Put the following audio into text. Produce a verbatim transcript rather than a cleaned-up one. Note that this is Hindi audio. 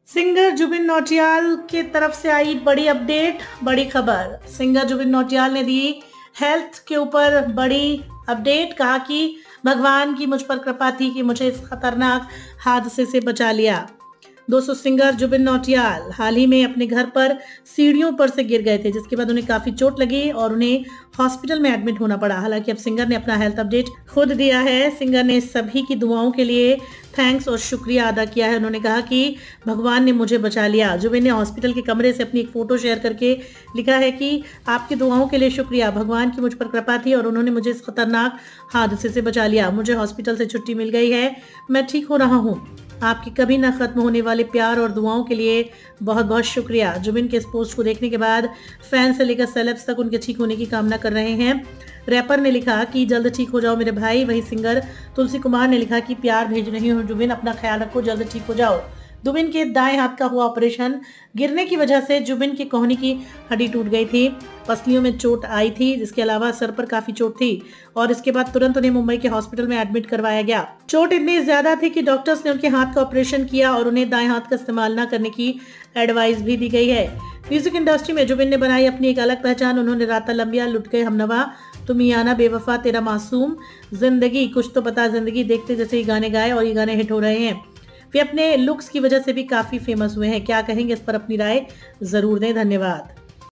सिंगर जुबिन नौटियाल की तरफ से आई बड़ी अपडेट, बड़ी खबर। सिंगर जुबिन नौटियाल ने दी हेल्थ के ऊपर बड़ी अपडेट। कहा कि भगवान की मुझ पर कृपा थी कि मुझे इस खतरनाक हादसे से बचा लिया। दोस्तों, सिंगर जुबिन नौटियाल हाल ही में अपने घर पर सीढ़ियों पर से गिर गए थे, जिसके बाद उन्हें काफी चोट लगी और उन्हें हॉस्पिटल में एडमिट होना पड़ा। हालांकि अब सिंगर ने अपना हेल्थ अपडेट खुद दिया है। सिंगर ने सभी की दुआओं के लिए थैंक्स और शुक्रिया अदा किया है। उन्होंने कहा कि भगवान ने मुझे बचा लिया। जुबिन ने हॉस्पिटल के कमरे से अपनी एक फोटो शेयर करके लिखा है कि आपकी दुआओं के लिए शुक्रिया, भगवान की मुझ पर कृपा थी और उन्होंने मुझे इस खतरनाक हादसे से बचा लिया। मुझे हॉस्पिटल से छुट्टी मिल गई है, मैं ठीक हो रहा हूँ। आपके कभी ना खत्म होने वाले प्यार और दुआओं के लिए बहुत बहुत शुक्रिया। जुबिन के इस पोस्ट को देखने के बाद फैन से लेकर सेलेब्स तक उनके ठीक होने की कामना कर रहे हैं। रैपर ने लिखा कि जल्द ठीक हो जाओ मेरे भाई। वहीं सिंगर तुलसी कुमार ने लिखा कि प्यार भेज रही हूँ जुबिन, अपना ख्याल रखो, जल्द ठीक हो जाओ। जुबिन के दाएं हाथ का हुआ ऑपरेशन। गिरने की वजह से जुबिन की कोहनी की हड्डी टूट गई थी, पसलियों में चोट आई थी, जिसके अलावा सर पर काफी चोट थी और इसके बाद तुरंत उन्हें मुंबई के हॉस्पिटल में एडमिट करवाया गया। चोट इतनी ज्यादा थी कि डॉक्टर्स ने उनके हाथ का ऑपरेशन किया और उन्हें दाएं हाथ का इस्तेमाल न करने की एडवाइस भी दी गई है। म्यूजिक इंडस्ट्री में जुबिन ने बनाई अपनी एक अलग पहचान। उन्होंने राता लंबिया, लुट गए हमनवा, तुम ही आना, बेवफा, तेरा मासूम, जिंदगी, कुछ तो पता जिंदगी, देखते जैसे ये गाने गाए और ये गाने हिट हो रहे हैं। वे अपने लुक्स की वजह से भी काफी फेमस हुए हैं। क्या कहेंगे इस पर अपनी राय जरूर दें। धन्यवाद।